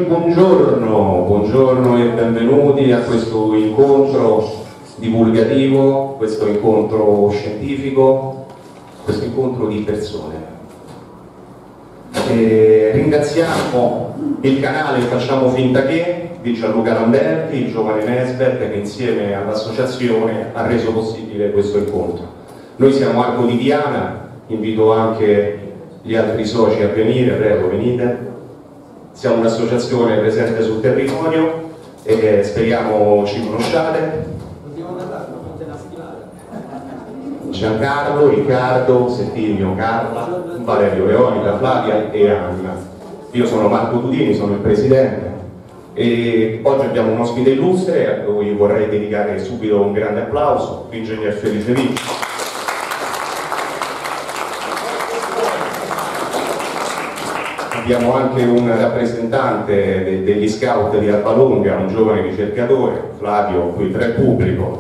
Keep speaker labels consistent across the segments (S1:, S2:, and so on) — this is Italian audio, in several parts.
S1: buongiorno e benvenuti a questo incontro divulgativo, questo incontro scientifico, questo incontro di persone. Ringraziamo il canale Facciamo Finta Che di Gianluca Lamberti, il giovane Nesbet, che insieme all'associazione ha reso possibile questo incontro. Noi siamo Arco di Diana, invito anche gli altri soci a venire, prego venite. Siamo un'associazione presente sul territorio e speriamo ci conosciate. Giancarlo, Riccardo, Settimio, Carla, Valerio, Leonida, Flavia e Anna. Io sono Marco Tudini, sono il presidente e oggi abbiamo un ospite illustre a cui vorrei dedicare subito un grande applauso, l'ingegner Felice Vinci. Abbiamo anche un rappresentante degli scout di Albalonga, un giovane ricercatore, Flavio, qui tra il pubblico.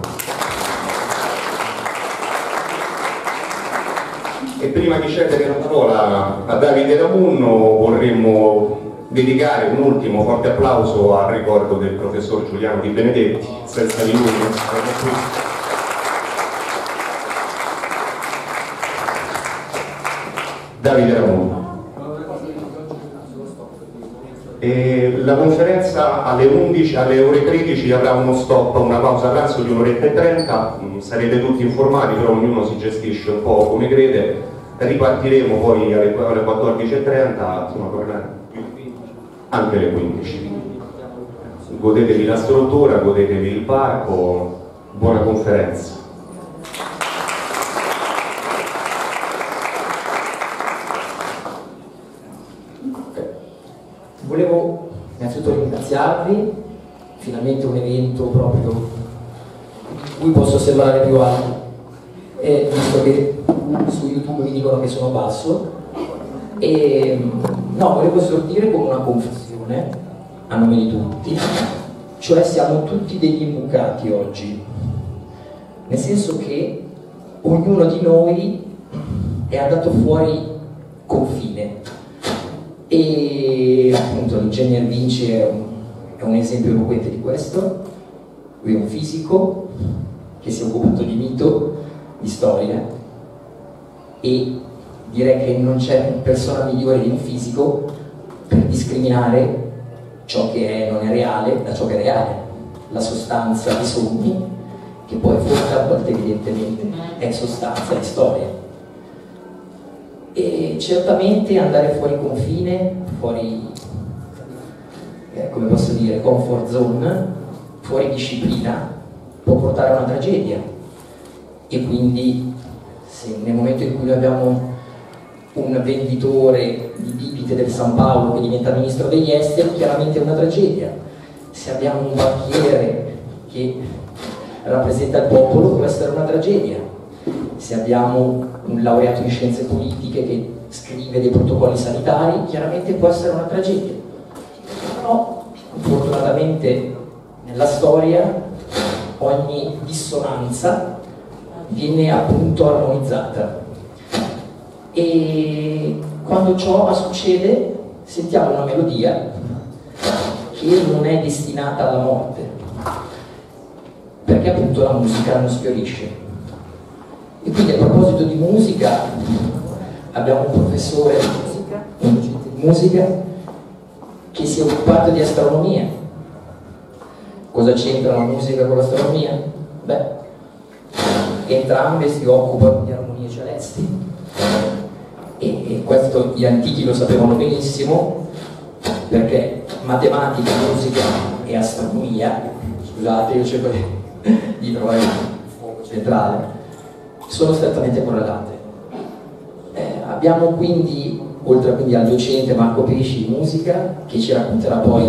S1: E prima di cedere la parola a Davide Ramunno vorremmo dedicare un ultimo forte applauso al ricordo del professor Giuliano Di Benedetti, senza di lui non saremmo qui. Davide Ramunno. La conferenza alle 11, alle ore 13 avrà uno stop, una pausa pranzo di un'oretta e 30, sarete tutti informati, però ognuno si gestisce un po' come crede. Ripartiremo poi alle 14.30, anche alle 15. Godetevi la struttura, godetevi il parco, buona conferenza.
S2: Volevo innanzitutto ringraziarvi, finalmente un evento proprio di cui posso sembrare più alto, e visto che su YouTube mi dicono che sono basso, e no, volevo esordire con una confessione a nome di tutti, cioè siamo tutti degli imbucati oggi, nel senso che ognuno di noi è andato fuori confine. E appunto l'ingegner Vinci è un esempio eloquente di questo. Lui è un fisico che si è occupato di mito, di storia, e direi che non c'è persona migliore di un fisico per discriminare ciò che non è reale da ciò che è reale, la sostanza di sogni, che poi forse a volte evidentemente è sostanza di storia. E certamente andare fuori confine, fuori, come posso dire, comfort zone, fuori disciplina, può portare a una tragedia. E quindi se nel momento in cui noi abbiamo un venditore di bibite del San Paolo che diventa ministro degli esteri, chiaramente è una tragedia. Se abbiamo un banchiere che rappresenta il popolo, può essere una tragedia. Se abbiamo un laureato in scienze politiche che scrive dei protocolli sanitari, chiaramente può essere una tragedia. Però, fortunatamente, nella storia ogni dissonanza viene appunto armonizzata. E quando ciò succede, sentiamo una melodia che non è destinata alla morte, perché appunto la musica non sfiorisce. E quindi a proposito di musica, abbiamo un professore di musica che si è occupato di astronomia. Cosa c'entra la musica con l'astronomia? Beh, entrambe si occupano di armonie celesti e questo gli antichi lo sapevano benissimo, perché matematica, musica e astronomia, scusate, io cerco di trovare il fuoco centrale, sono strettamente correlate. Abbiamo quindi, oltre quindi al docente Marco Pesci di musica, che ci racconterà poi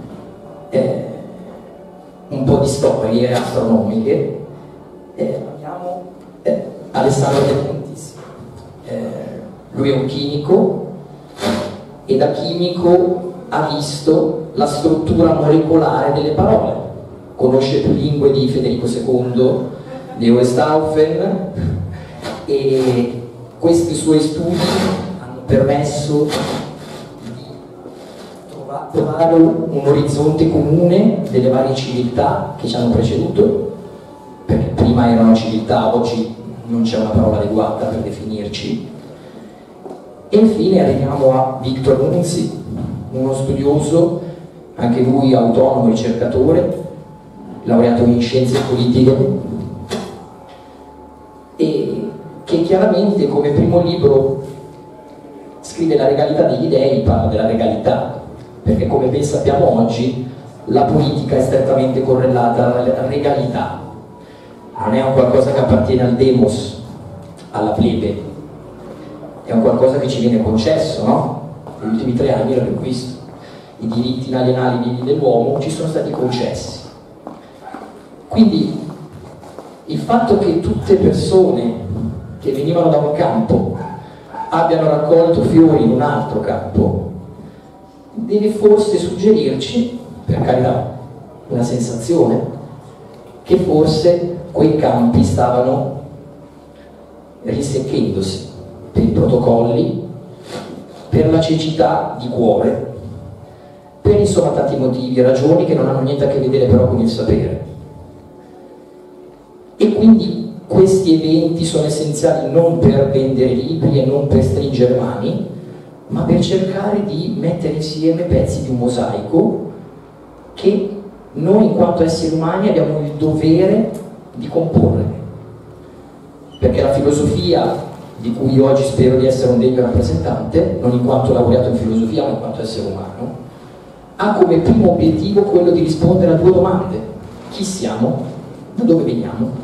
S2: un po' di storie astronomiche, abbiamo Alessandro De Pontis. Lui è un chimico e da chimico ha visto la struttura molecolare delle parole, conosce più lingue di Federico II, di Westphalen, e questi suoi studi hanno permesso di trovare un orizzonte comune delle varie civiltà che ci hanno preceduto, perché prima erano civiltà, oggi non c'è una parola adeguata per definirci. E infine arriviamo a Victor Nunzi, uno studioso, anche lui autonomo ricercatore, laureato in scienze politiche, e che chiaramente come primo libro scrive La regalità degli dei, parla della regalità, perché come ben sappiamo oggi la politica è strettamente correlata alla regalità, non è un qualcosa che appartiene al demos, alla plebe, è un qualcosa che ci viene concesso, no? Negli ultimi 3 anni l'abbiamo visto, i diritti inalienabili dell'uomo ci sono stati concessi. Quindi il fatto che tutte persone che venivano da un campo abbiano raccolto fiori in un altro campo deve forse suggerirci, per carità, una sensazione, che forse quei campi stavano risecchendosi per i protocolli, per la cecità di cuore, per insomma tanti motivi e ragioni che non hanno niente a che vedere però con il sapere. E quindi questi eventi sono essenziali non per vendere libri e non per stringere mani, ma per cercare di mettere insieme pezzi di un mosaico che noi in quanto esseri umani abbiamo il dovere di comporre. Perché la filosofia, di cui io oggi spero di essere un degno rappresentante, non in quanto laureato in filosofia ma in quanto essere umano, ha come primo obiettivo quello di rispondere a 2 domande: chi siamo? Da dove veniamo?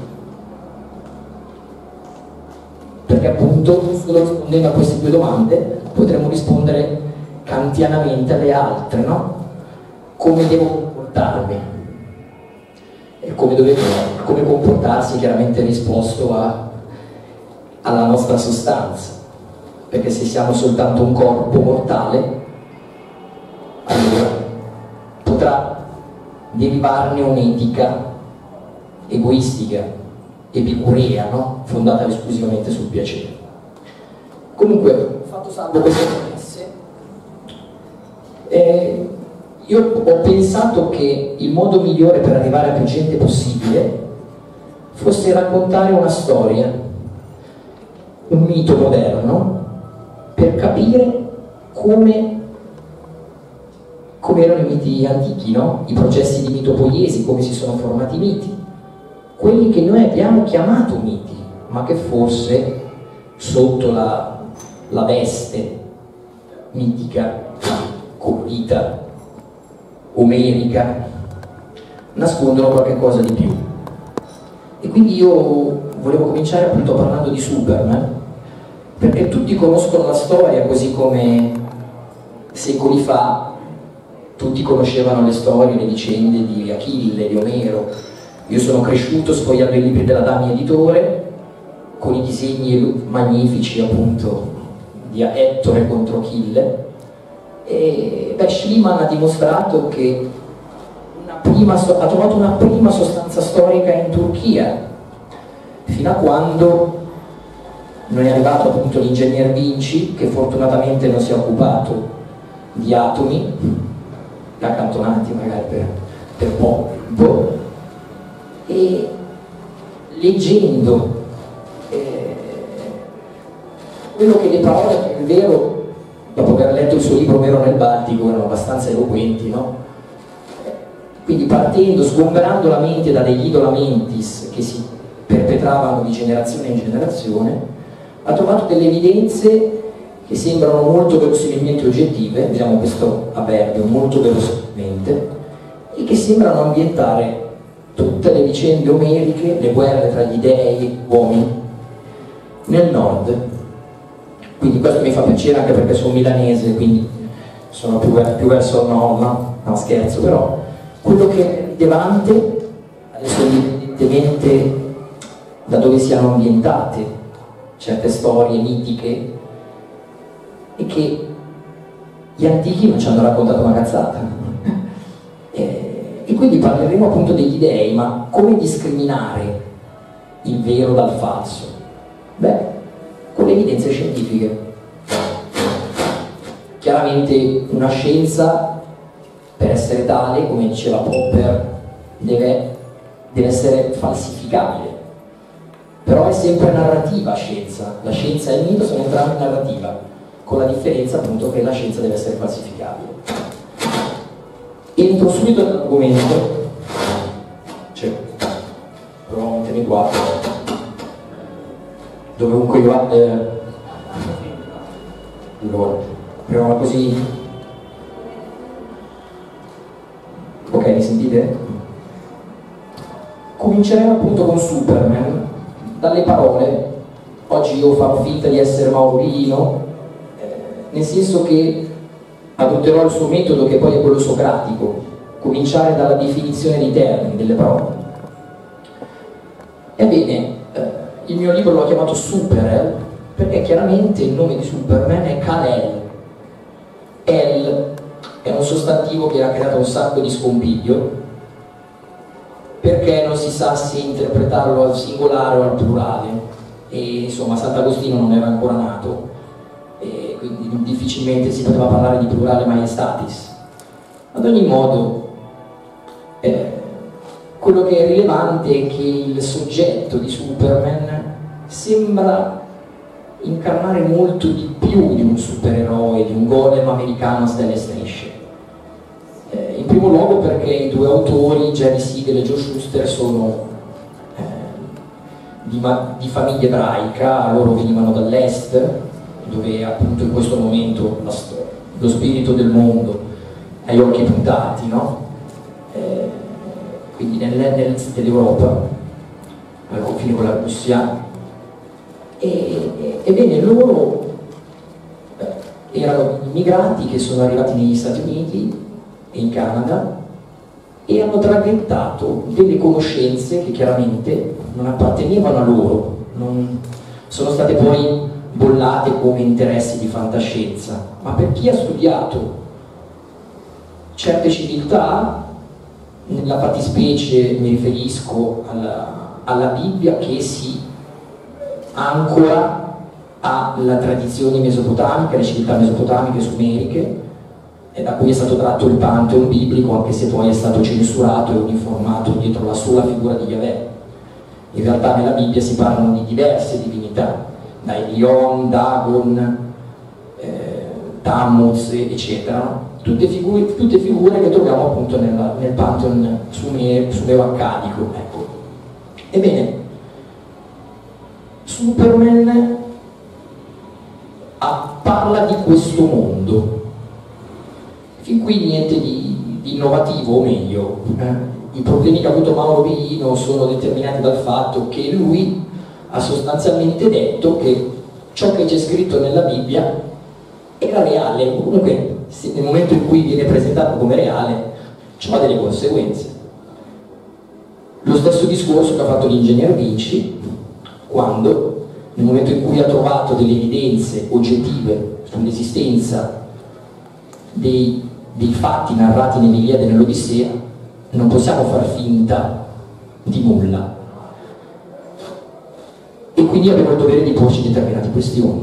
S2: Perché appunto solo rispondendo a queste 2 domande potremo rispondere kantianamente alle altre, no? Come devo comportarmi? E come comportarsi chiaramente risposto alla nostra sostanza, perché se siamo soltanto un corpo mortale, allora potrà derivarne un'etica egoistica, epicurea, no? Fondata esclusivamente sul piacere. Comunque, fatto salvo queste premesse, io ho pensato che il modo migliore per arrivare a più gente possibile fosse raccontare una storia, un mito moderno, per capire come erano i miti antichi, no? I processi di mitopoiesi, come si sono formati i miti, quelli che noi abbiamo chiamato miti, ma che forse sotto la veste mitica, colorita, omerica, nascondono qualche cosa di più. E quindi io volevo cominciare appunto parlando di Superman, perché tutti conoscono la storia, così come secoli fa tutti conoscevano le storie, le vicende di Achille, di Omero. Io sono cresciuto sfogliando i libri della Dami Editore, con i disegni magnifici appunto di Ettore contro Achille, e Schliemann ha dimostrato che ha trovato una prima sostanza storica in Turchia, fino a quando non è arrivato appunto l'ingegner Vinci, che fortunatamente non si è occupato di atomi, accantonati magari per poco tempo, e leggendo quello che le parole, che è vero, dopo aver letto il suo libro Omero nel Baltico, erano abbastanza eloquenti, no? Quindi partendo, sgomberando la mente da degli idolamentis che si perpetravano di generazione in generazione, ha trovato delle evidenze che sembrano molto verosimilmente oggettive, usiamo questo avverbio, molto verosimilmente, e che sembrano ambientare tutte le vicende omeriche, le guerre tra gli dei e gli uomini, nel nord. Quindi questo mi fa piacere anche perché sono milanese, quindi sono più verso il nord, no scherzo, però quello che è rilevante, adesso evidentemente da dove siano ambientate certe storie mitiche, è che gli antichi non ci hanno raccontato una cazzata. E quindi parleremo appunto degli dei, ma come discriminare il vero dal falso? Beh, con le evidenze scientifiche. Chiaramente una scienza essere tale, come diceva Popper, deve essere falsificabile. Però è sempre narrativa scienza, la scienza e il mito sono entrambi narrativa, con la differenza appunto che la scienza deve essere falsificabile. Entro subito nell'argomento, proviamo a mettermi qua, dovunque io allora, proviamo così. Ok, mi sentite? Cominceremo appunto con Superman, dalle parole. Oggi io farò finta di essere Mauro Biglino, nel senso che adotterò il suo metodo, che poi è quello socratico, cominciare dalla definizione dei termini, delle parole. Ebbene, il mio libro l'ho chiamato Super-El, perché chiaramente il nome di Superman è Kal-El. El è un sostantivo che ha creato un sacco di scompiglio, perché non si sa se interpretarlo al singolare o al plurale, e insomma Sant'Agostino non era ancora nato, e quindi difficilmente si poteva parlare di plurale maiestatis. Ad ogni modo, quello che è rilevante è che il soggetto di Superman sembra incarnare molto di più di un supereroe, di un golem americano a stelle e strisce. In primo luogo perché i due autori, Jerry Siegel e Joe Shuster, sono di famiglia ebraica, loro venivano dall'est, dove appunto in questo momento lo spirito del mondo ha gli occhi puntati, no? Quindi nell'est dell'Europa, al confine con la Russia. Ebbene, loro erano immigrati che sono arrivati negli Stati Uniti e in Canada e hanno traghettato delle conoscenze che chiaramente non appartenevano a loro, sono state poi bollate come interessi di fantascienza, ma per chi ha studiato certe civiltà, nella fattispecie mi riferisco alla Bibbia, che si ancora alla tradizione mesopotamica, le civiltà mesopotamiche, sumeriche, e da cui è stato tratto il Pantheon biblico, anche se poi è stato censurato e uniformato dietro la sola figura di Yahweh. In realtà nella Bibbia si parlano di diverse divinità, da Elion, Dagon, Tammuz, eccetera, no? Tutte figure che troviamo appunto nel Pantheon sumero-accadico. Ecco. Ebbene, Superman parla di questo mondo. Fin qui niente di innovativo, o meglio, i problemi che ha avuto Mauro Biglino sono determinati dal fatto che lui ha sostanzialmente detto che ciò che c'è scritto nella Bibbia era reale, comunque nel momento in cui viene presentato come reale ciò ha delle conseguenze. Lo stesso discorso che ha fatto l'ingegner Vinci, quando nel momento in cui ha trovato delle evidenze oggettive sull'esistenza dei fatti narrati nell'Iliade e nell'Odissea, non possiamo far finta di nulla, e quindi abbiamo il dovere di porci determinate questioni.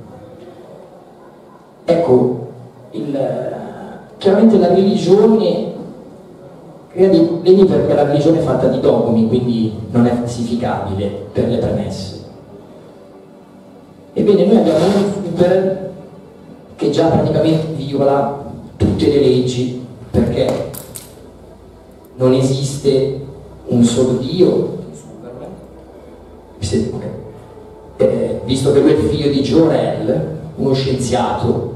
S2: Ecco, chiaramente la religione crea dei problemi, perché la religione è fatta di dogmi, quindi non è falsificabile per le premesse. Ebbene, noi abbiamo un super che già praticamente viola tutte le leggi, perché non esiste un solo Dio, visto che lui è il figlio di Jor-El, uno scienziato,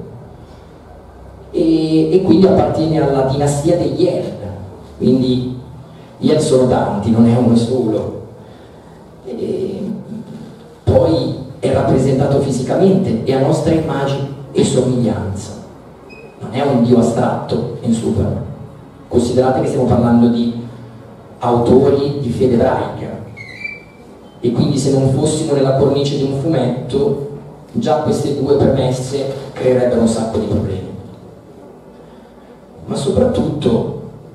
S2: e quindi appartiene alla dinastia degli El, quindi gli El sono tanti, non è uno solo. Poi è rappresentato fisicamente, è a nostra immagine e somiglianza, non è un Dio astratto in Superman. Considerate che stiamo parlando di autori di fede ebraica, e quindi se non fossimo nella cornice di un fumetto, già queste due premesse creerebbero un sacco di problemi. Ma soprattutto,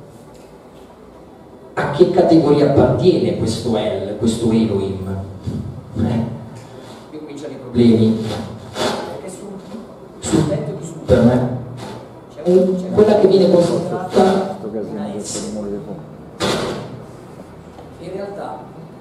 S2: a che categoria appartiene questo El, questo Elohim? Qui cominciano i problemi, perché sul tetto di Superman c'è quella che viene considerata
S3: casino questo rumore di fuoco.
S2: In realtà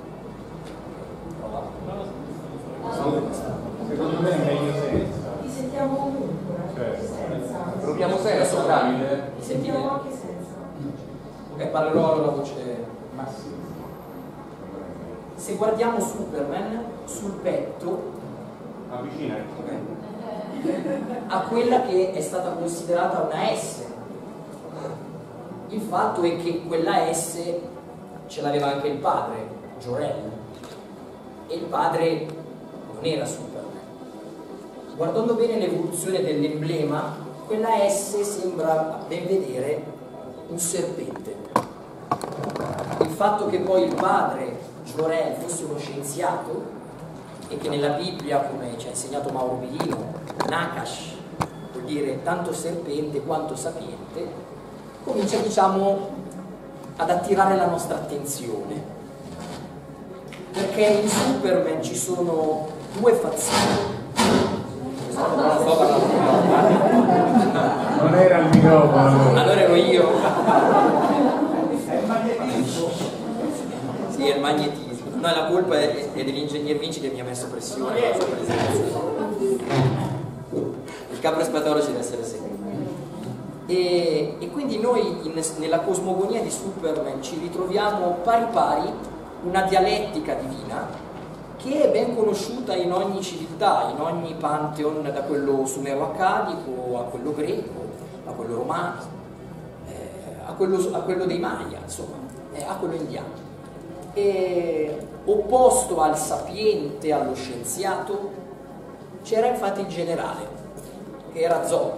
S4: secondo me è meglio senza.
S5: Ti sentiamo comunque, senza.
S4: Proviamo senza, Davide.
S2: mi sentite?
S5: Sentiamo anche senza.
S2: Ok, parlerò alla voce.
S4: Ma sì.
S2: Se guardiamo Superman sul petto
S1: Avvicina.
S2: a quella che è stata considerata una S. Il fatto è che quella S ce l'aveva anche il padre, Jor-El, e il padre non era Superman. Guardando bene l'evoluzione dell'emblema, quella S sembra a ben vedere un serpente. Il fatto che poi il padre, Jor-El, fosse uno scienziato e che nella Bibbia, come ci ha insegnato Mauro Bilino, Nakash vuol dire tanto serpente quanto sapiente, comincia, diciamo, ad attirare la nostra attenzione, perché in Superman ci sono due fazioni.
S3: Non era il microfono.
S2: Allora ero io. Sì, è il magnetismo. No, la colpa è dell'ingegner Vinci che mi ha messo pressione. Il capo espiatorio ci deve essere sempre. E quindi noi nella cosmogonia di Superman ci ritroviamo pari pari una dialettica divina che è ben conosciuta in ogni civiltà, in ogni pantheon, da quello sumero-accadico a quello greco, a quello romano, a quello dei Maya, insomma, a quello indiano. E opposto al sapiente, allo scienziato, c'era infatti il generale, che era Zod.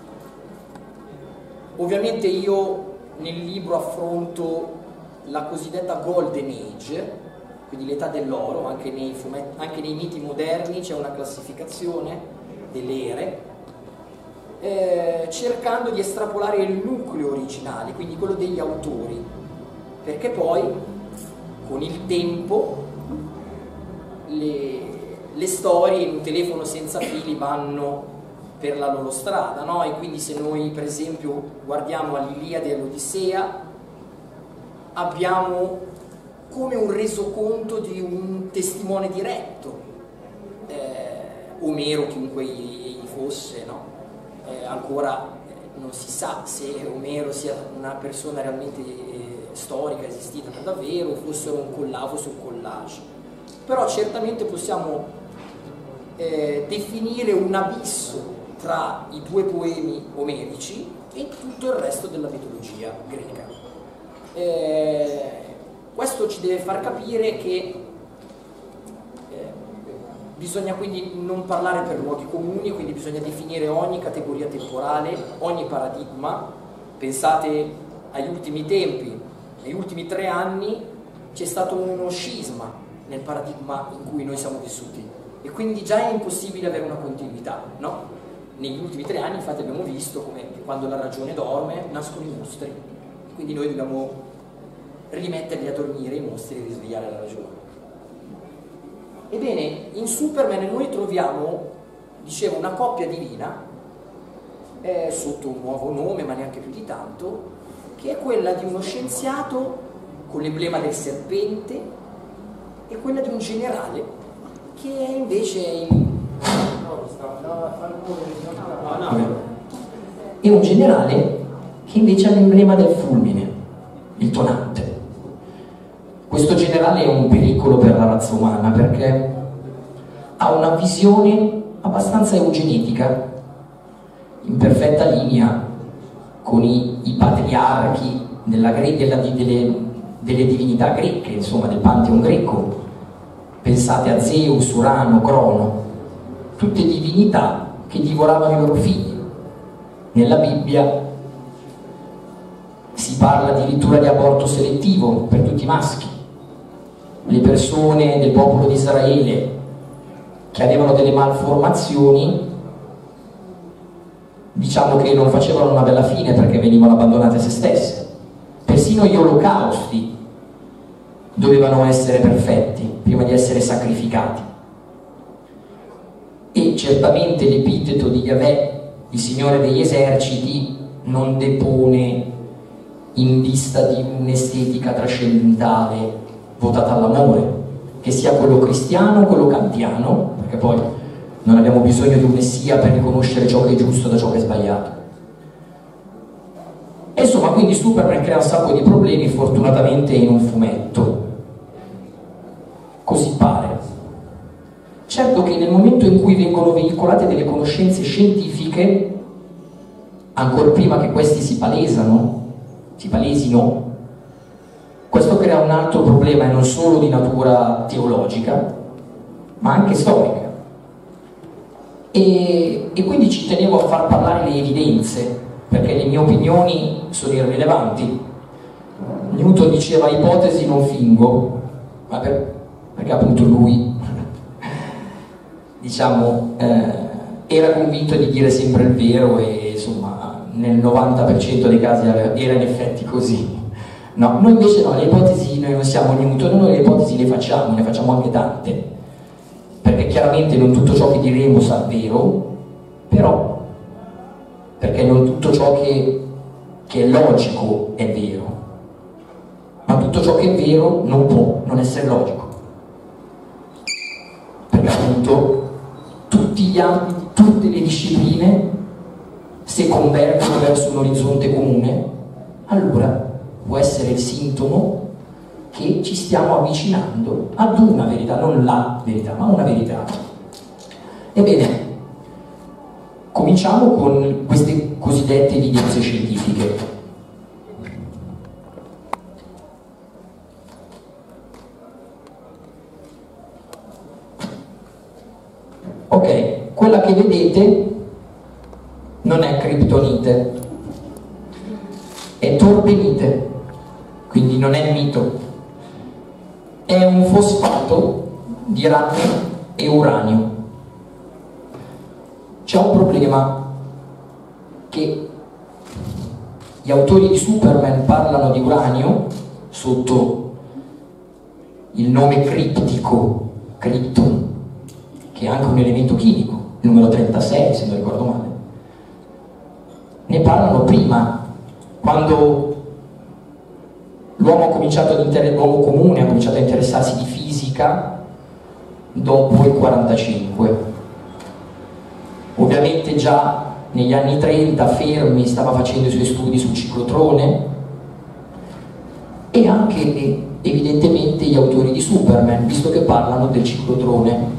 S2: Ovviamente io nel libro affronto la cosiddetta Golden Age, quindi l'età dell'oro. Anche nei miti moderni c'è una classificazione delle ere, cercando di estrapolare il nucleo originale, quindi quello degli autori, perché poi con il tempo le storie in un telefono senza fili vanno per la loro strada, no? E quindi se noi per esempio guardiamo all'Iliade e all'Odissea, abbiamo come un resoconto di un testimone diretto. Omero, chiunque egli fosse, no? Ancora non si sa se Omero sia una persona realmente storica, esistita per davvero, o fosse un collage. Però certamente possiamo definire un abisso tra i due poemi omerici e tutto il resto della mitologia greca. Questo ci deve far capire che bisogna quindi non parlare per luoghi comuni, quindi bisogna definire ogni categoria temporale, ogni paradigma. Pensate agli ultimi tempi, negli ultimi 3 anni c'è stato uno scisma nel paradigma in cui noi siamo vissuti e quindi già è impossibile avere una continuità, no? Negli ultimi 3 anni infatti abbiamo visto come quando la ragione dorme nascono i mostri, quindi noi dobbiamo rimetterli a dormire i mostri e risvegliare la ragione. Ebbene, in Superman noi troviamo, dicevo, una coppia divina sotto un nuovo nome, ma neanche più di tanto, che è quella di uno scienziato con l'emblema del serpente e quella di un generale che è invece è un generale che invece ha l'emblema del fulmine, il tonante. Questo generale è un pericolo per la razza umana perché ha una visione abbastanza eugenetica, in perfetta linea con i patriarchi delle divinità greche, insomma del pantheon greco. Pensate a Zeus, Urano, Crono, tutte divinità che divoravano i loro figli. Nella Bibbia si parla addirittura di aborto selettivo per tutti i maschi. Le persone del popolo di Israele che avevano delle malformazioni, diciamo che non facevano una bella fine perché venivano abbandonate a se stesse. Persino gli olocausti dovevano essere perfetti prima di essere sacrificati. E certamente l'epiteto di Yahweh, il Signore degli eserciti, non depone in vista di un'estetica trascendentale votata all'amore, che sia quello cristiano o quello kantiano, perché poi non abbiamo bisogno di un messia per riconoscere ciò che è giusto da ciò che è sbagliato. E insomma, quindi Superman crea un sacco di problemi, fortunatamente in un fumetto. Così pare. Certo che nel momento in cui vengono veicolate delle conoscenze scientifiche, ancora prima che questi si palesino, questo crea un altro problema, e non solo di natura teologica, ma anche storica. E quindi ci tenevo a far parlare le evidenze, perché le mie opinioni sono irrilevanti. Newton diceva ipotesi non fingo, perché appunto lui diciamo era convinto di dire sempre il vero, e insomma nel 90% dei casi era in effetti così. No, noi invece no, le ipotesi, noi non siamo Newton, noi le ipotesi ne facciamo anche tante, perché chiaramente non tutto ciò che diremo sarà vero, però perché non tutto ciò che è logico è vero, ma tutto ciò che è vero non può non essere logico, perché appunto tutti gli ambiti, tutte le discipline, se convergono verso un orizzonte comune, allora può essere il sintomo che ci stiamo avvicinando ad una verità, non la verità, ma una verità. Ebbene, cominciamo con queste cosiddette evidenze scientifiche. Ok, quella che vedete non è criptonite, è torbenite, quindi non è mito, è un fosfato di rame e uranio. C'è un problema, che gli autori di Superman parlano di uranio sotto il nome criptico, Krypton, che è anche un elemento chimico, il numero 36 se non ricordo male. Ne parlano prima, quando l'uomo comune ha cominciato a interessarsi di fisica dopo il 45. Ovviamente già negli anni 30 Fermi stava facendo i suoi studi sul ciclotrone, e anche evidentemente gli autori di Superman, visto che parlano del ciclotrone.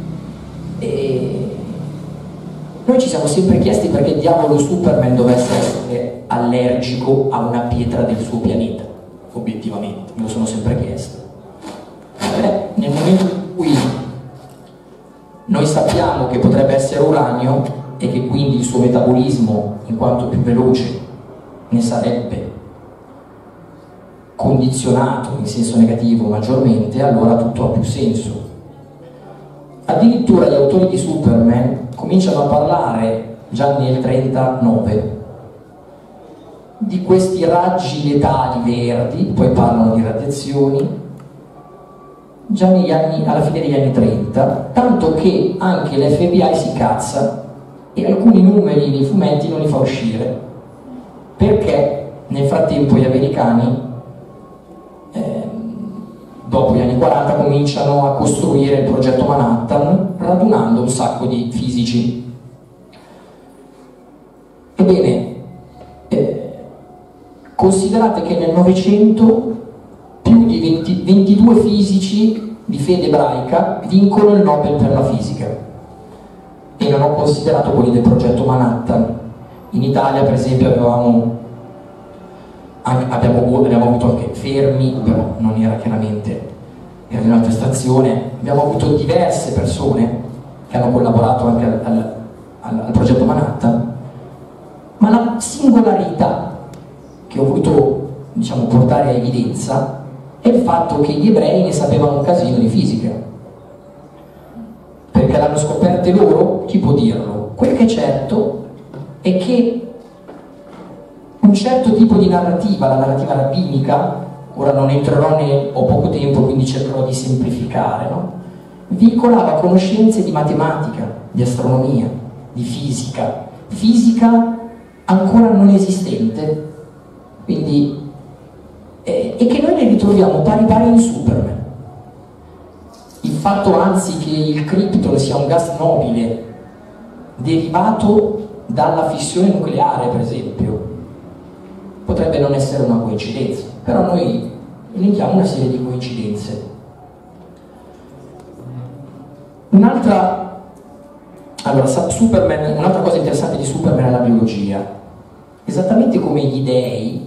S2: E noi ci siamo sempre chiesti perché diavolo Superman dovesse essere allergico a una pietra del suo pianeta, obiettivamente, me lo sono sempre chiesto. Nel momento in cui noi sappiamo che potrebbe essere uranio, e che quindi il suo metabolismo, in quanto più veloce, ne sarebbe condizionato in senso negativo maggiormente, allora tutto ha più senso. Addirittura gli autori di Superman cominciano a parlare già nel 39 di questi raggi letali verdi, poi parlano di radiazioni, già alla fine degli anni 30, tanto che anche l'FBI si cazza e alcuni numeri dei fumetti non li fa uscire, perché nel frattempo gli americani dopo gli anni 40 cominciano a costruire il progetto Manhattan, radunando un sacco di fisici. Ebbene, considerate che nel Novecento più di 22 fisici di fede ebraica vincono il Nobel per la fisica, e non ho considerato quelli del progetto Manhattan. In Italia per esempio abbiamo avuto anche Fermi, però non era chiaramente, era di un'altra estrazione. Abbiamo avuto diverse persone che hanno collaborato anche al progetto Manhattan, ma la singolarità che ho voluto, diciamo, portare a evidenza è il fatto che gli ebrei ne sapevano un casino di fisica, perché l'hanno scoperte loro. Chi può dirlo? Quel che è certo è che un certo tipo di narrativa, la narrativa rabbinica, ora non entrerò, ho poco tempo quindi cercherò di semplificare, no? Veicolava conoscenze di matematica, di astronomia, di fisica ancora non esistente, Quindi, e che noi ne ritroviamo pari pari in Superman. Il fatto anzi che il Krypton sia un gas nobile derivato dalla fissione nucleare, per esempio, potrebbe non essere una coincidenza, però noi elenchiamo una serie di coincidenze. Un'altra cosa interessante di Superman è la biologia. Esattamente come gli dei,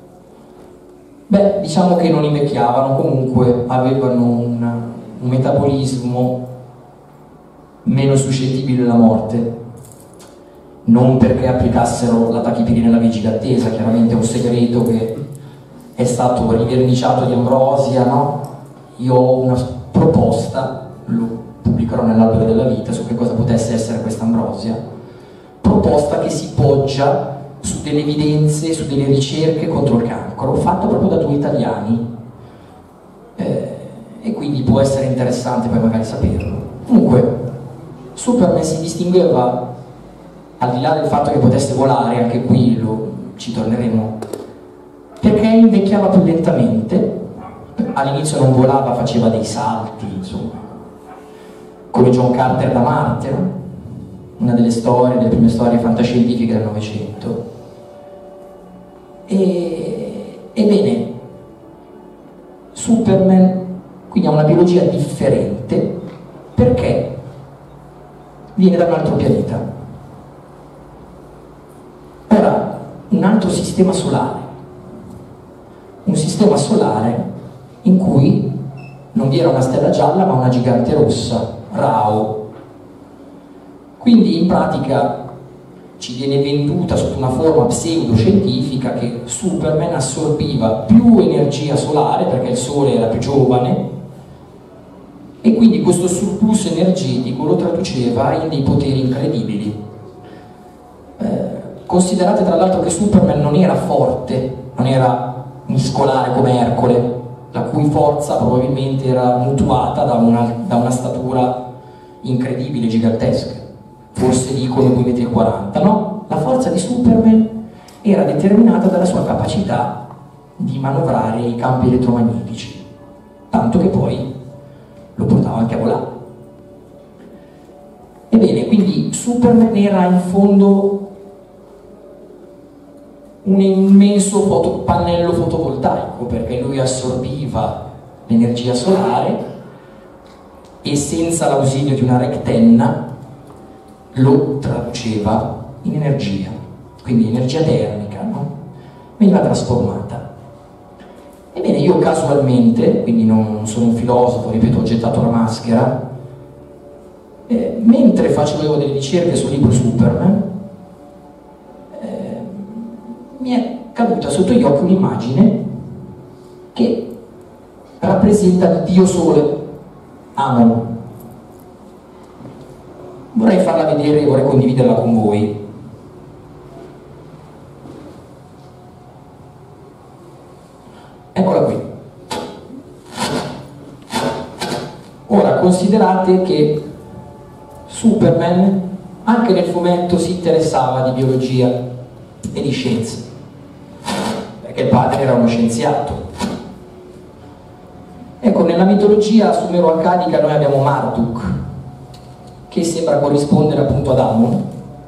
S2: diciamo che non invecchiavano, comunque avevano un metabolismo meno suscettibile alla morte. Non perché applicassero la tachipirina alla vigilia attesa, chiaramente è un segreto che è stato riverniciato di Ambrosia, no? Io ho una proposta, lo pubblicherò nell'albero della vita, su che cosa potesse essere questa Ambrosia, proposta che si poggia su delle evidenze, su delle ricerche contro il cancro, fatta proprio da 2 italiani, e quindi può essere interessante poi magari saperlo. Comunque, Superman si distingueva, al di là del fatto che potesse volare, anche qui ci torneremo, perché invecchiava più lentamente. All'inizio non volava, faceva dei salti, insomma, come John Carter da Marte, no? Una delle prime storie fantascientifiche del Novecento. Ebbene, Superman quindi ha una biologia differente perché viene da un altro pianeta. Ora, un altro sistema solare, un sistema solare in cui non vi era una stella gialla ma una gigante rossa, Rao. Quindi in pratica ci viene venduta sotto una forma pseudoscientifica che Superman assorbiva più energia solare perché il Sole era più giovane e quindi questo surplus energetico lo traduceva in dei poteri incredibili. Considerate tra l'altro che Superman non era forte, non era muscolare come Ercole, la cui forza probabilmente era mutuata da una statura incredibile, gigantesca, forse dicono 2,40 m, no? La forza di Superman era determinata dalla sua capacità di manovrare i campi elettromagnetici, tanto che poi lo portava anche a volare. Ebbene, quindi Superman era in fondo un immenso pannello fotovoltaico, perché lui assorbiva l'energia solare e senza l'ausilio di una rectenna lo traduceva in energia, quindi energia termica, no? Veniva trasformata. Ebbene, io casualmente, quindi non sono un filosofo, ripeto, ho gettato la maschera, mentre facevo delle ricerche sul libro Superman, mi è caduta sotto gli occhi un'immagine che rappresenta il dio Sole, Amon. Vorrei farla vedere e vorrei condividerla con voi. Eccola qui. Ora considerate che Superman anche nel fumetto si interessava di biologia e di scienze, perché il padre era uno scienziato. Ecco, nella mitologia sumero-accadica noi abbiamo Marduk, che sembra corrispondere appunto ad Amon,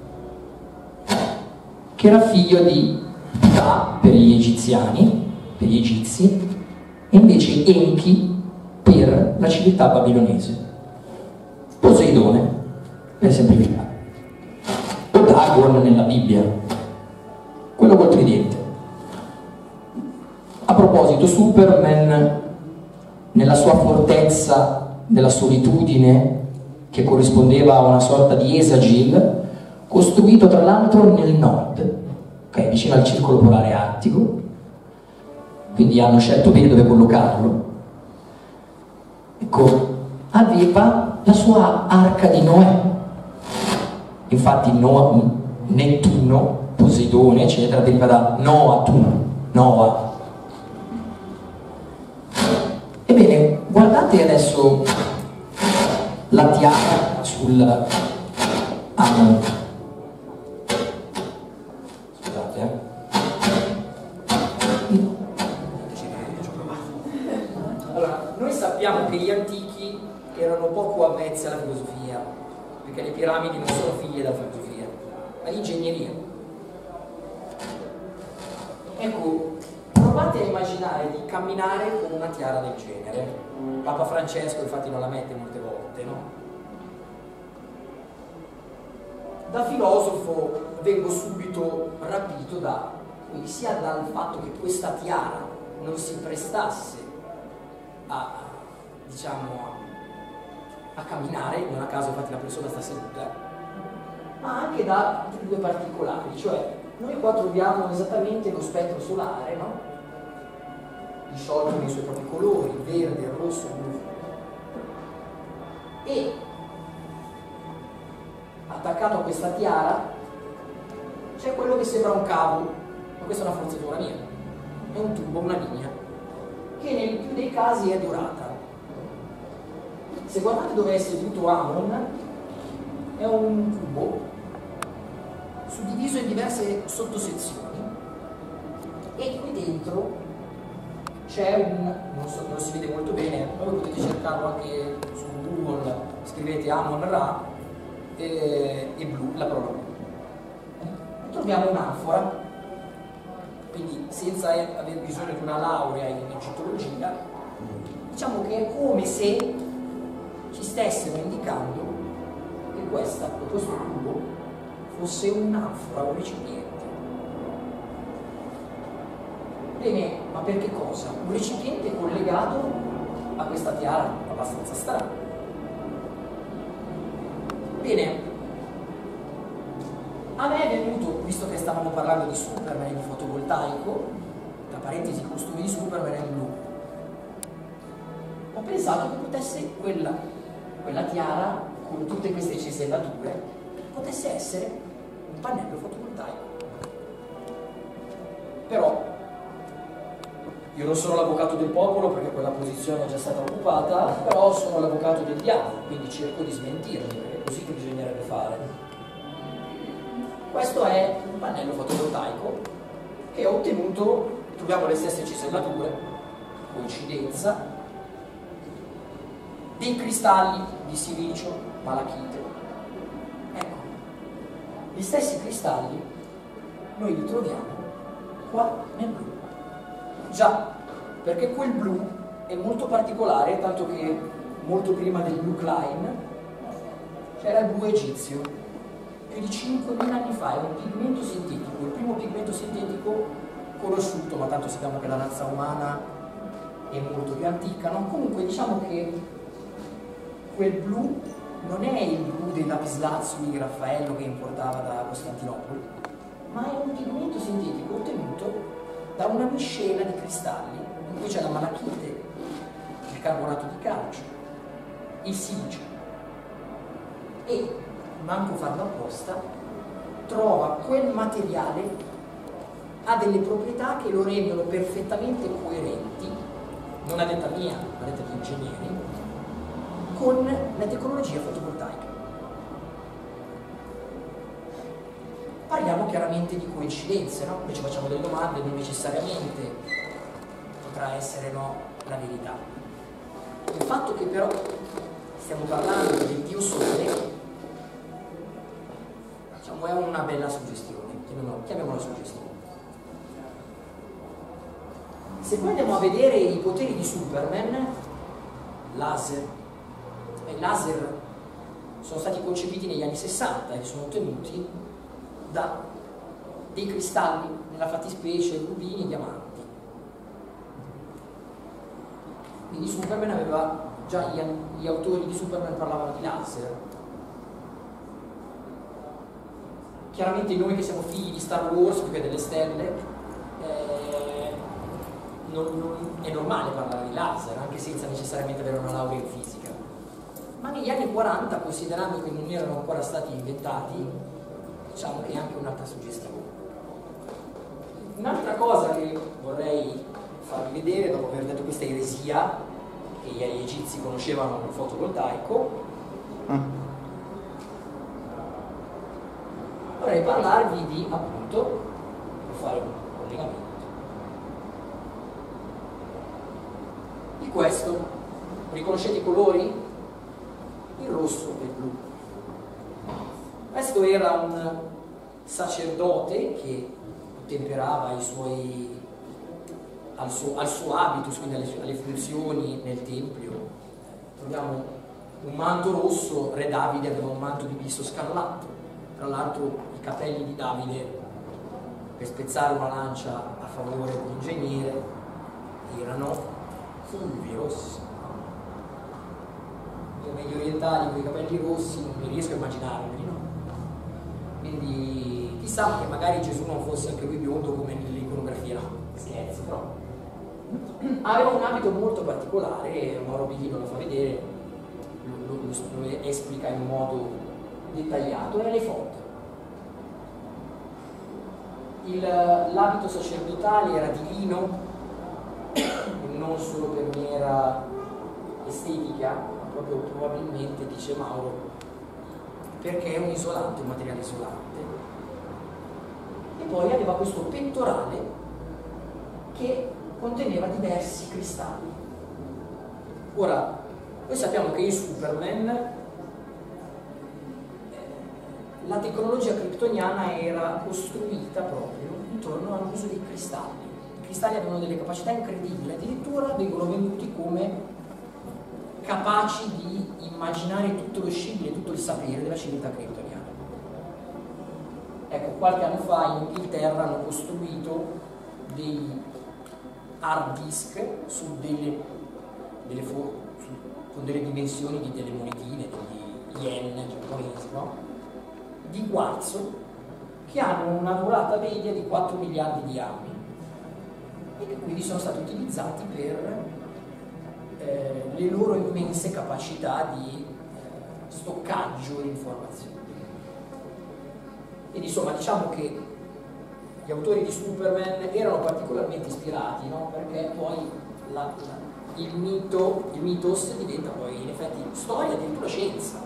S2: che era figlio di Ptah per gli egiziani, per gli egizi, e invece Enki per la civiltà babilonese, Poseidone per semplificare, o Dagon nella Bibbia, quello col tridente. A proposito, Superman nella sua fortezza della solitudine, che corrispondeva a una sorta di Esagil, costruito tra l'altro nel nord, okay, vicino al circolo polare artico, quindi hanno scelto bene dove collocarlo. Ecco, aveva la sua arca di Noè. Infatti Nettuno, Poseidone, eccetera, deriva da Noah. Ebbene, guardate adesso la tiara sul Amon. Scusate, filosofia, perché le piramidi non sono figlie della filosofia, ma di ingegneria. Ecco, provate a immaginare di camminare con una tiara del genere. Papa Francesco infatti non la mette molte volte, no? Da filosofo vengo subito rapito sia dal fatto che questa tiara non si prestasse a, diciamo, a camminare, non a caso infatti la persona sta seduta, ma anche da due particolari, cioè noi qua troviamo esattamente lo spettro solare, no? Disciolto nei suoi propri colori, verde, rosso, blu, e attaccato a questa tiara c'è quello che sembra un cavo, ma questa è una forzatura mia, è un tubo, una linea, che nel più dei casi è dorata. Se guardate dove è seduto Amon, è un cubo suddiviso in diverse sottosezioni e qui dentro c'è non si vede molto bene, ma voi potete cercarlo anche su Google, scrivete Amon Ra e blu, la parola blu. Troviamo un'anfora, quindi senza aver bisogno di una laurea in egittologia, diciamo che è come se ci stessero indicando che questo cubo fosse un'anfora, un recipiente. Bene, ma per che cosa? Un recipiente collegato a questa tiara abbastanza strana. Bene, a me è venuto, visto che stavamo parlando di Superman e di fotovoltaico, tra parentesi il costume di Superman è in blu, ho pensato che potesse quella tiara con tutte queste cesellature potesse essere un pannello fotovoltaico. Però io non sono l'avvocato del popolo perché quella posizione è già stata occupata, però sono l'avvocato del diavolo, quindi cerco di smentirmi, perché è così che bisognerebbe fare. Questo è un pannello fotovoltaico che ho ottenuto, troviamo le stesse cesellature, coincidenza, dei cristalli di silicio, malachite. Ecco, gli stessi cristalli noi li troviamo qua nel blu. Già, perché quel blu è molto particolare, tanto che molto prima del Blue Klein c'era il blu egizio, più di 5.000 anni fa, è un pigmento sintetico, il primo pigmento sintetico conosciuto, ma tanto sappiamo che la razza umana è molto più antica, no? Comunque diciamo che quel blu non è il blu dei lapislazzuli di Raffaello che importava da Costantinopoli, ma è un pigmento sintetico ottenuto da una miscela di cristalli in cui c'è la malachite, il carbonato di calcio, il silicio, e manco farlo apposta trova quel materiale, ha delle proprietà che lo rendono perfettamente coerenti, non a detta mia, a detta di ingegneri, con la tecnologia fotovoltaica. Parliamo chiaramente di coincidenze, no? Noi ci facciamo delle domande, non necessariamente potrà essere no la verità. Il fatto che però stiamo parlando del Dio Sole, diciamo, è una bella suggestione, chiamiamola suggestione. Se poi andiamo a vedere i poteri di Superman, laser, i laser sono stati concepiti negli anni 60 e sono ottenuti da dei cristalli, nella fattispecie rubini e diamanti. Quindi Superman aveva, già gli autori di Superman parlavano di laser. Chiaramente noi che siamo figli di Star Wars, perché delle stelle, è normale parlare di laser, anche senza necessariamente avere una laurea in fisica. Ma negli anni 40, considerando che non erano ancora stati inventati, diciamo che è anche un'altra suggestione. Un'altra cosa che vorrei farvi vedere, dopo aver detto questa eresia, che gli egizi conoscevano il fotovoltaico, vorrei parlarvi di, appunto, per fare un collegamento, di questo. Riconoscete i colori? Il rosso e blu. Questo era un sacerdote che ottemperava al suo habitus, quindi alle funzioni nel tempio. Troviamo un manto rosso, re Davide aveva un manto di bisso scarlatto, tra l'altro i capelli di Davide per spezzare una lancia a favore dell'ingegnere erano fulvi rossi. Io medio orientali con i capelli rossi non mi riesco a immaginarmeli, no? Quindi chissà che magari Gesù non fosse anche lui biondo come nell'iconografia, no? Scherzi, però aveva un abito molto particolare, Mauro Biglino lo fa vedere, lo esplica in modo dettagliato, era l'efod. L'abito sacerdotale era di lino, non solo per mera estetica, ma proprio probabilmente, dice Mauro, perché è un isolante, un materiale isolante. E poi aveva questo pettorale che conteneva diversi cristalli. Ora, noi sappiamo che in Superman la tecnologia kryptoniana era costruita proprio intorno all'uso dei cristalli. I cristalli avevano delle capacità incredibili, addirittura vengono venduti come capaci di immaginare tutto lo scibile, tutto il sapere della civiltà kryptoniana. Ecco, qualche anno fa in Inghilterra hanno costruito dei hard disk con delle dimensioni di delle monetine, degli yen giapponesi, no? Di quarzo, che hanno una durata media di 4 miliardi di anni e che quindi sono stati utilizzati per le loro immense capacità di stoccaggio di informazioni. Ed insomma, diciamo che gli autori di Superman erano particolarmente ispirati, no? Perché poi il mythos diventa poi in effetti storia, addirittura scienza.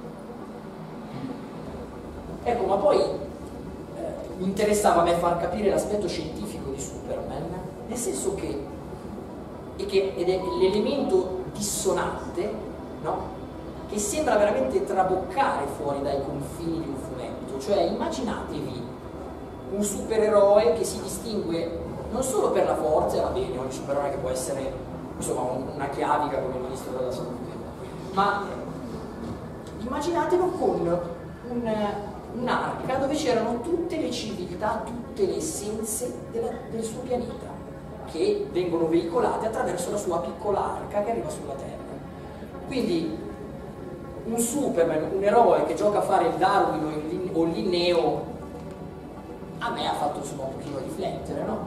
S2: Ecco, ma poi mi interessava a me far capire l'aspetto scientifico di Superman, nel senso che ed è l'elemento dissonante, no? Che sembra veramente traboccare fuori dai confini di un fumetto. Cioè, immaginatevi un supereroe che si distingue non solo per la forza, va bene, ogni supereroe che può essere insomma una chiavica come il ministro della salute, ma immaginatelo con un'arca dove c'erano tutte le civiltà, tutte le essenze del suo pianeta, che vengono veicolate attraverso la sua piccola arca che arriva sulla Terra. Quindi un Superman, un eroe che gioca a fare il Darwin o il Linneo, a me ha fatto insomma un pochino riflettere, no?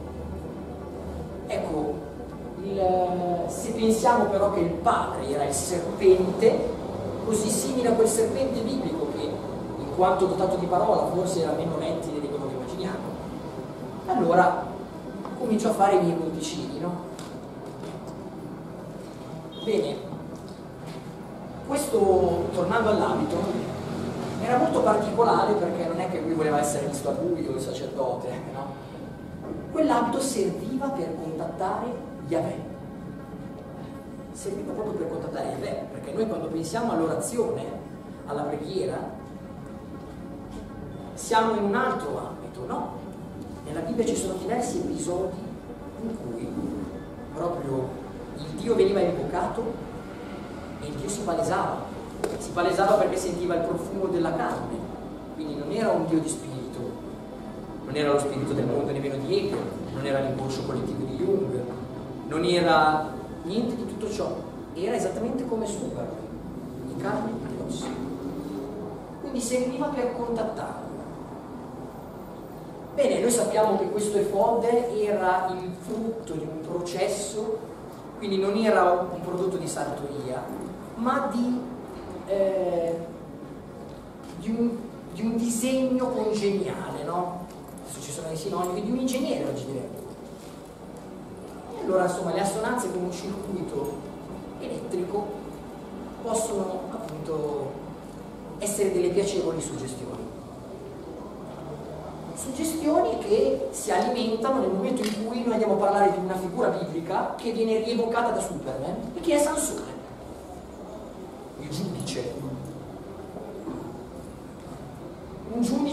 S2: Ecco, se pensiamo però che il padre era il serpente, così simile a quel serpente biblico che, in quanto dotato di parola, forse era meno rettile di quello che immaginiamo, allora comincio a fare i miei conticini, no? Bene, questo, tornando all'abito, era molto particolare perché non è che lui voleva essere visto a buio, il sacerdote, no? Quell'abito serviva per contattare Yahweh. Serviva proprio per contattare Yahweh, perché noi quando pensiamo all'orazione, alla preghiera, siamo in un altro ambito, no? Nella Bibbia ci sono diversi episodi in cui proprio il Dio veniva invocato e il Dio si palesava perché sentiva il profumo della carne, quindi non era un Dio di spirito, non era lo spirito del mondo nemmeno di Hegel, non era l'inconscio collettivo di Jung, non era niente di tutto ciò, era esattamente come Superman, di carne e di ossa, quindi serviva per contattarlo. Bene, noi sappiamo che questo efod era il frutto di un processo, quindi non era un prodotto di sartoria, ma di un disegno congeniale, no? Adesso ci sono dei sinonimi, di un ingegnere oggi diremmo. E allora insomma le assonanze con un circuito elettrico possono appunto essere delle piacevoli suggestioni. Suggestioni che si alimentano nel momento in cui noi andiamo a parlare di una figura biblica che viene rievocata da Superman e che è Sansone, il giudice,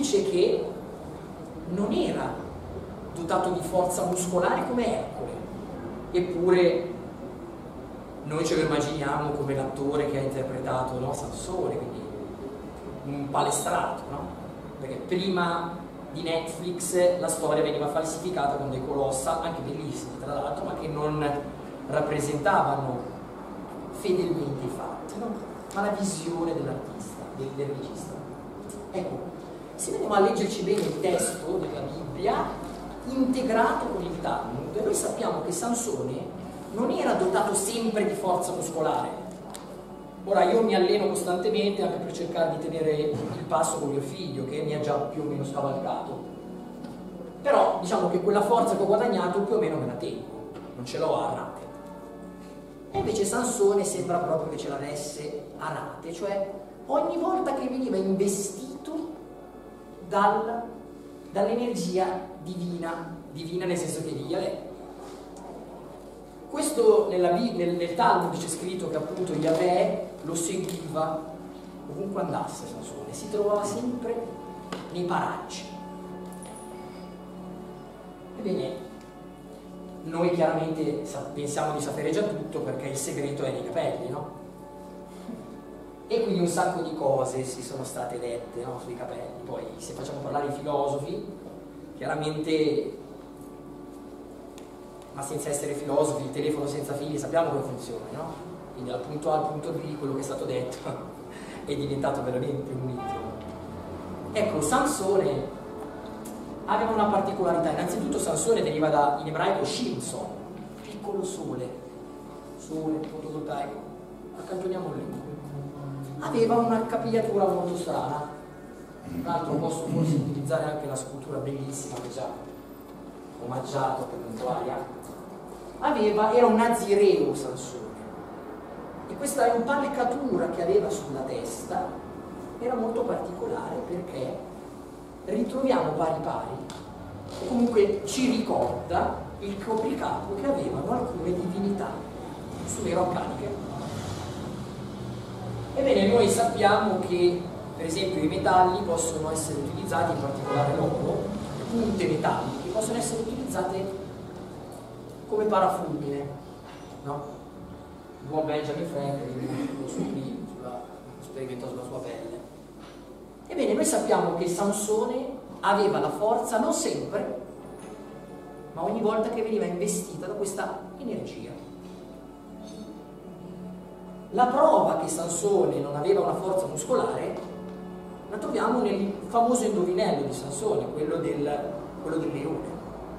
S2: dice che non era dotato di forza muscolare come Ercole, eppure noi ce lo immaginiamo come l'attore che ha interpretato, no, Sansone, quindi un palestrato, no? Perché prima di Netflix la storia veniva falsificata con dei colossa, anche bellissimi tra l'altro, ma che non rappresentavano fedelmente i fatti, no? Ma la visione dell'artista, del regista. Ecco, se andiamo a leggerci bene il testo della Bibbia integrato con il Talmud, noi sappiamo che Sansone non era dotato sempre di forza muscolare. Ora io mi alleno costantemente anche per cercare di tenere il passo con mio figlio, che mi ha già più o meno scavalcato, però diciamo che quella forza che ho guadagnato più o meno me la tengo, non ce l'ho a rate. E invece Sansone sembra proprio che ce l'avesse a rate, cioè ogni volta che veniva investito dall'energia divina nel senso che di Yahweh. Questo nel Talmud c'è scritto che appunto Yahweh lo seguiva ovunque andasse Sansone, si trovava sempre nei paraggi. Ebbene, noi chiaramente pensiamo di sapere già tutto perché il segreto è nei capelli, no? E quindi un sacco di cose si sono state dette, no, sui capelli. Poi se facciamo parlare i filosofi, chiaramente, ma senza essere filosofi, il telefono senza fili sappiamo come funziona, no? Quindi dal punto A al punto B quello che è stato detto è diventato veramente un mito. Ecco, Sansone aveva una particolarità. Innanzitutto Sansone deriva in ebraico Shimson, piccolo sole, fotovoltaico, accantoniamo lì. Aveva una capigliatura molto strana, tra l'altro posso forse utilizzare anche la scultura bellissima che già ho omaggiato per l'Antuaria. Era un nazireo Sansone, e questa impalcatura che aveva sulla testa era molto particolare perché ritroviamo pari e comunque ci ricorda il copricapo che avevano alcune divinità sumero-accadiche. Ebbene, noi sappiamo che per esempio i metalli possono essere utilizzati, in particolare l'oro, le punte metalliche possono essere utilizzate come parafulmine, no? Il buon Benjamin Franklin lo sperimentò sulla sua pelle. Ebbene, noi sappiamo che Sansone aveva la forza non sempre, ma ogni volta che veniva investita da questa energia. La prova che Sansone non aveva una forza muscolare la troviamo nel famoso indovinello di Sansone, quello del leone.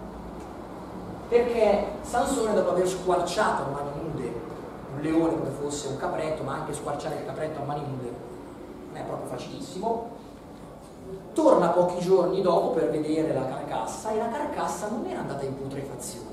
S2: Perché Sansone, dopo aver squarciato a mani nude un leone come fosse un capretto, ma anche squarciare il capretto a mani nude non è proprio facilissimo, torna pochi giorni dopo per vedere la carcassa, e la carcassa non era andata in putrefazione,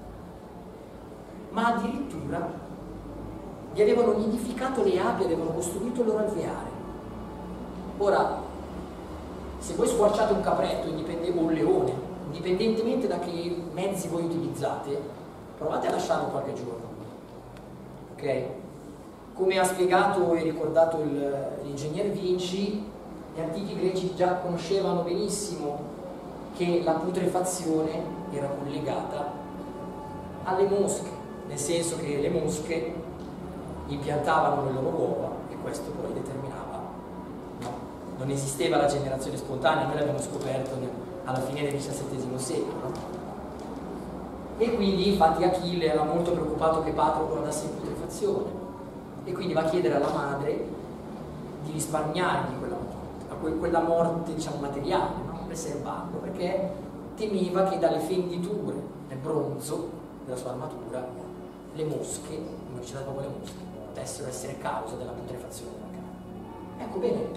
S2: ma addirittura gli avevano nidificato le api, avevano costruito il loro alveare. Ora, se voi squarciate un capretto o un leone, indipendentemente da che mezzi voi utilizzate, provate a lasciarlo qualche giorno, ok? Come ha spiegato e ricordato l'ingegner Vinci, gli antichi greci già conoscevano benissimo che la putrefazione era collegata alle mosche, nel senso che le mosche impiantavano le loro uova e questo poi determinava, no? Non esisteva la generazione spontanea, noi l'abbiamo scoperto alla fine del XVII secolo, no? E quindi infatti Achille era molto preoccupato che Patroclo andasse in putrefazione e quindi va a chiedere alla madre di risparmiare di quella morte diciamo materiale, no? Preservarlo, perché temeva che dalle fenditure nel bronzo della sua armatura le mosche, come diceva proprio le mosche, potessero essere causa della putrefazione della carne. Ecco, bene,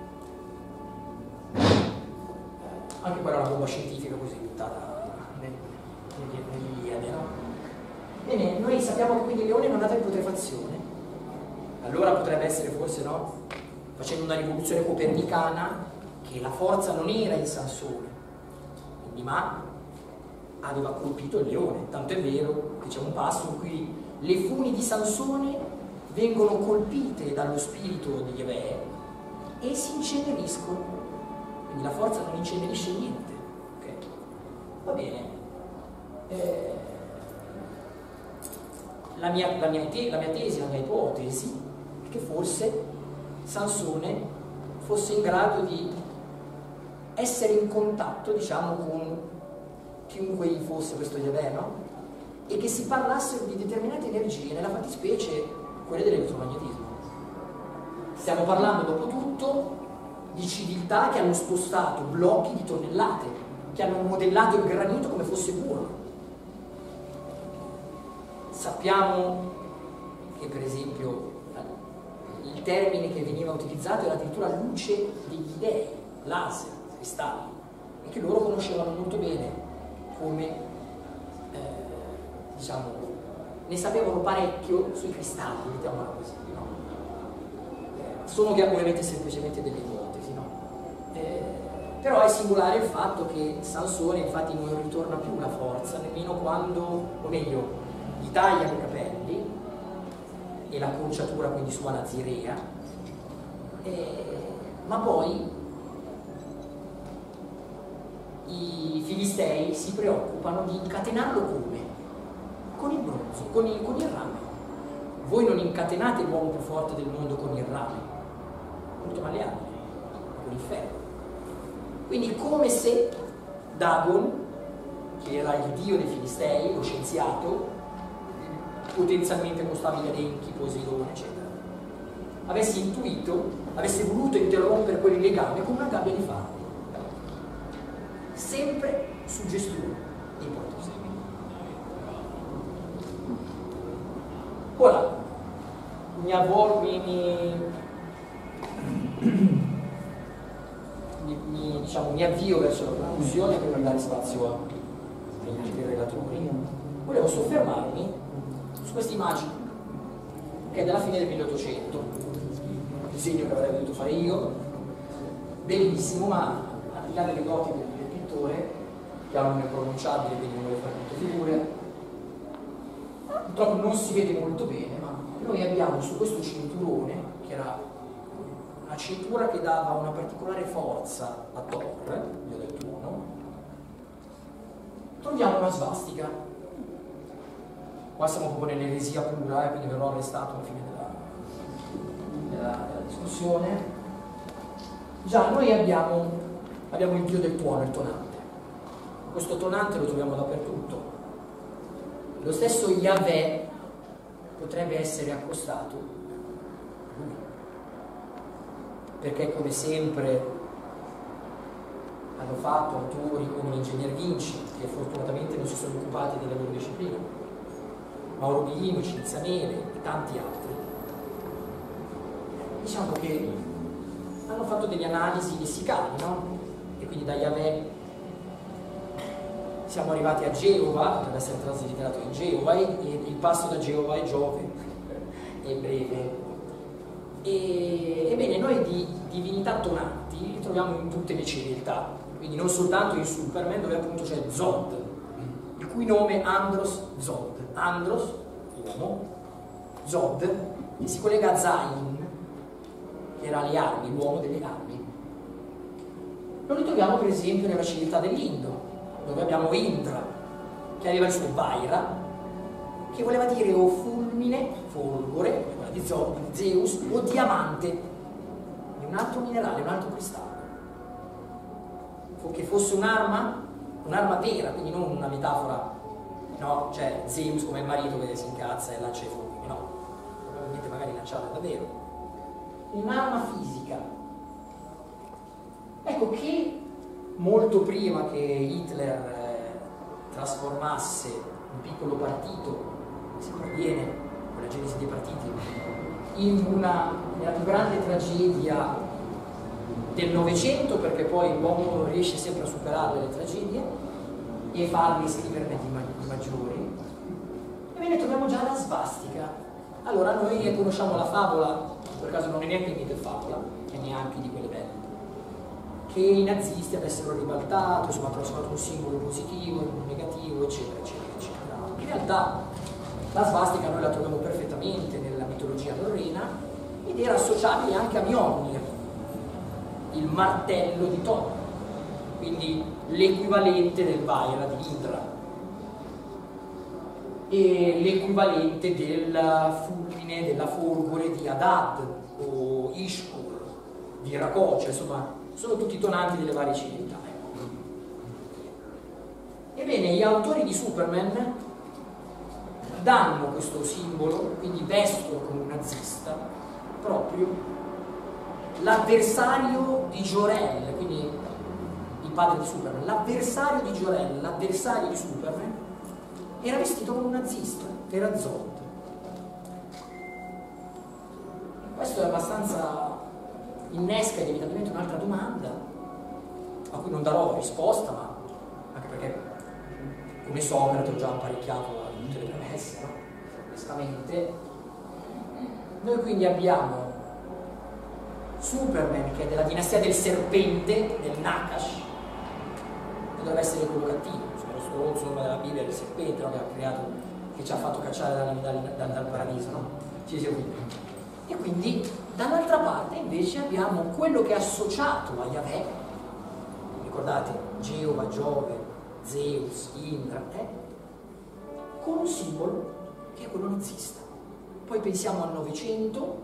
S2: anche quella è una bomba scientifica così buttata nell'Iliade, no? Bene, noi sappiamo che quindi il leone non è andato in putrefazione, allora potrebbe essere forse, no, facendo una rivoluzione copernicana, che la forza non era in Sansone, quindi, ma aveva colpito il leone, tanto è vero che c'è un passo in cui le funi di Sansone vengono colpite dallo spirito di Yahweh e si inceneriscono. quindi la forza non incenerisce niente. Okay? Va bene. La mia tesi, la mia ipotesi è che forse Sansone fosse in grado di essere in contatto, diciamo, con chiunque gli fosse questo Yahweh, no? E che si parlassero di determinate energie, nella fattispecie quelle dell'elettromagnetismo. Stiamo parlando dopo tutto di civiltà che hanno spostato blocchi di tonnellate, che hanno modellato il granito come fosse puro. Sappiamo che per esempio il termine che veniva utilizzato era addirittura luce degli dei, laser, cristalli, e che loro conoscevano molto bene come, diciamo, ne sapevano parecchio sui cristalli, mettiamola così, no? Sono ovviamente semplicemente delle ipotesi, no? Però è singolare il fatto che Sansone infatti non ritorna più la forza, nemmeno quando, o meglio, gli tagliano i capelli e la conciatura quindi sua nazirea, ma poi i filistei si preoccupano di incatenarlo come? Con il bronzo, con il rame. Voi non incatenate l'uomo più forte del mondo con il rame, molto malleabile, con il ferro. Quindi come se Dagon, che era il dio dei filistei, lo scienziato, potenzialmente con stabile Enki, Poseidone, eccetera, avesse voluto interrompere quel legame con una gabbia di ferro. Sempre suggestione di ipotesi. Ora, mi avvio verso la conclusione per dare spazio agli altri relatori. Volevo soffermarmi su questa immagine che è della fine del 1800, un disegno che avrei voluto fare io, bellissimo, ma al di là delle doti del pittore, che ha un nome pronunciabile, quindi non vuole fare tutte figure, purtroppo non si vede molto bene, ma noi abbiamo su questo cinturone, che era una cintura che dava una particolare forza a Thor, dio del tuono, troviamo una svastica. Qua siamo proprio nell'eresia pura, quindi verrò arrestato alla fine della discussione. Già, noi abbiamo il dio del tuono, il tonante. Questo tonante lo troviamo dappertutto. Lo stesso Yahweh potrebbe essere accostato a lui, perché come sempre hanno fatto autori come l'ingegner Vinci, che fortunatamente non si sono occupati della loro disciplina, Mauro Bilino, Cinzia Mele e tanti altri. Diciamo che hanno fatto delle analisi lessicali, no? E quindi da Yahweh siamo arrivati a Geova, deve essere traslitterato in Geova, e il passo da Geova è Giove, è breve. Ebbene, noi di divinità tonanti li troviamo in tutte le civiltà, quindi non soltanto in Superman, dove appunto c'è Zod, il cui nome è Andros Zod. Andros, uomo, Zod, che si collega a Zain, che era le armi, l'uomo delle armi. Lo ritroviamo per esempio nella civiltà dell'Indo, dove abbiamo Indra, che aveva il suo Vaira, che voleva dire o fulmine, folgore, quella di Zeus, o diamante, di un altro minerale, un altro cristallo. Che fosse un'arma vera, quindi non una metafora, no? Cioè Zeus come il marito che si incazza e lancia i fulmini, no, probabilmente magari lanciata davvero, un'arma fisica. Ecco che molto prima che Hitler trasformasse un piccolo partito, si proviene con la genesi dei partiti, nella più grande tragedia del Novecento, perché poi l'uomo riesce sempre a superare le tragedie e farne scriverne di maggiori. Ebbene, troviamo già la svastica. Allora noi conosciamo la favola, in quel caso non è neanche di favola, e neanche di quelle belle, che i nazisti avessero ribaltato, insomma trasformato un simbolo positivo in un negativo, eccetera, eccetera, eccetera. In realtà la svastica noi la troviamo perfettamente nella mitologia norrena ed era associabile anche a Mjolnir, il martello di Thor. quindi l'equivalente del Vaira di Indra e l'equivalente del fulmine, della folgore di Hadad o Ishkur di Racocia, insomma sono tutti tonanti delle varie civiltà. Ebbene, gli autori di Superman danno questo simbolo, quindi vestono come un nazista proprio l'avversario di Jor-El, quindi il padre di Superman, l'avversario di Jor-El, l'avversario di Superman era vestito come un nazista, era Zod. Questo è abbastanza, innesca inevitabilmente un'altra domanda a cui non darò risposta, ma anche perché come Socrate ho già apparecchiato tutte le premesse, no? Onestamente noi quindi abbiamo Superman, che è della dinastia del serpente, del Nakash, che dovrebbe essere quello cattivo, cioè lo stronzo della Bibbia del serpente, no? Che ha creato, che ci ha fatto cacciare dal paradiso, no? E quindi dall'altra parte invece abbiamo quello che è associato a Yahweh, ricordate Geova, Giove, Zeus, Indra, con un simbolo che è quello nazista. Poi pensiamo al Novecento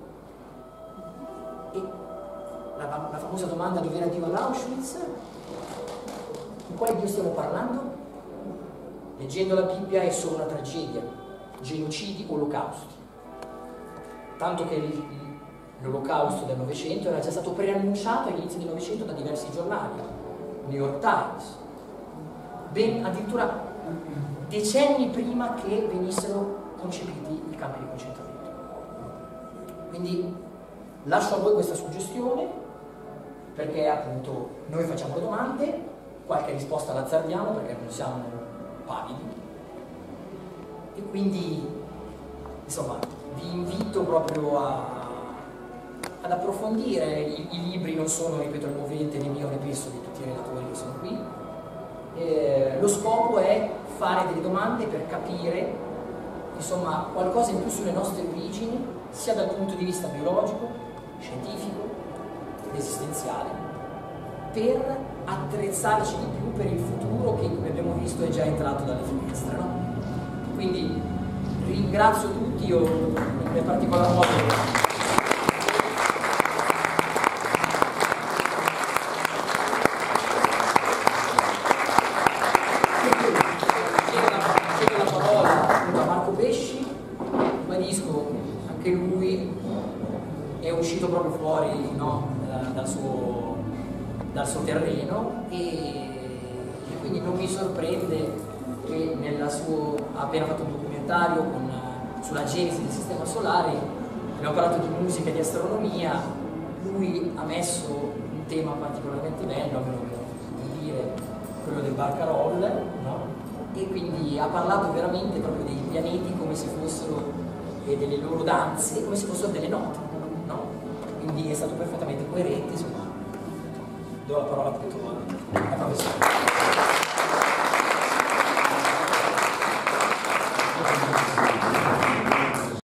S2: e la famosa domanda dove era Dio all'Auschwitz. Di quale Dio stiamo parlando? Leggendo la Bibbia è solo una tragedia, genocidi, olocausti. Tanto che l'olocausto del Novecento era già stato preannunciato all'inizio del Novecento da diversi giornali, New York Times, ben addirittura decenni prima che venissero concepiti i campi di concentramento. Quindi lascio a voi questa suggestione, perché appunto noi facciamo le domande, qualche risposta la azzardiamo perché non siamo pavidi, e quindi insomma vi invito proprio ad approfondire. I libri non sono, ripeto, il movente né mio né penso di tutti i relatori che sono qui. Lo scopo è fare delle domande per capire insomma qualcosa in più sulle nostre origini, sia dal punto di vista biologico, scientifico ed esistenziale, per attrezzarci di più per il futuro che, come abbiamo visto, è già entrato dalle finestre, no? Quindi ringrazio tutti, io in particolar modo proprio fuori, no, dal suo terreno, e quindi non mi sorprende che ha appena fatto un documentario sulla genesi del sistema solare, abbiamo parlato di musica e di astronomia, lui ha messo un tema particolarmente bello, a meno di dire, quello del Barcarolle, no? E quindi ha parlato veramente proprio dei pianeti come se fossero, e delle loro danze come se fossero delle note. Quindi è stato perfettamente coerente, insomma. Do la parola appunto alla professore.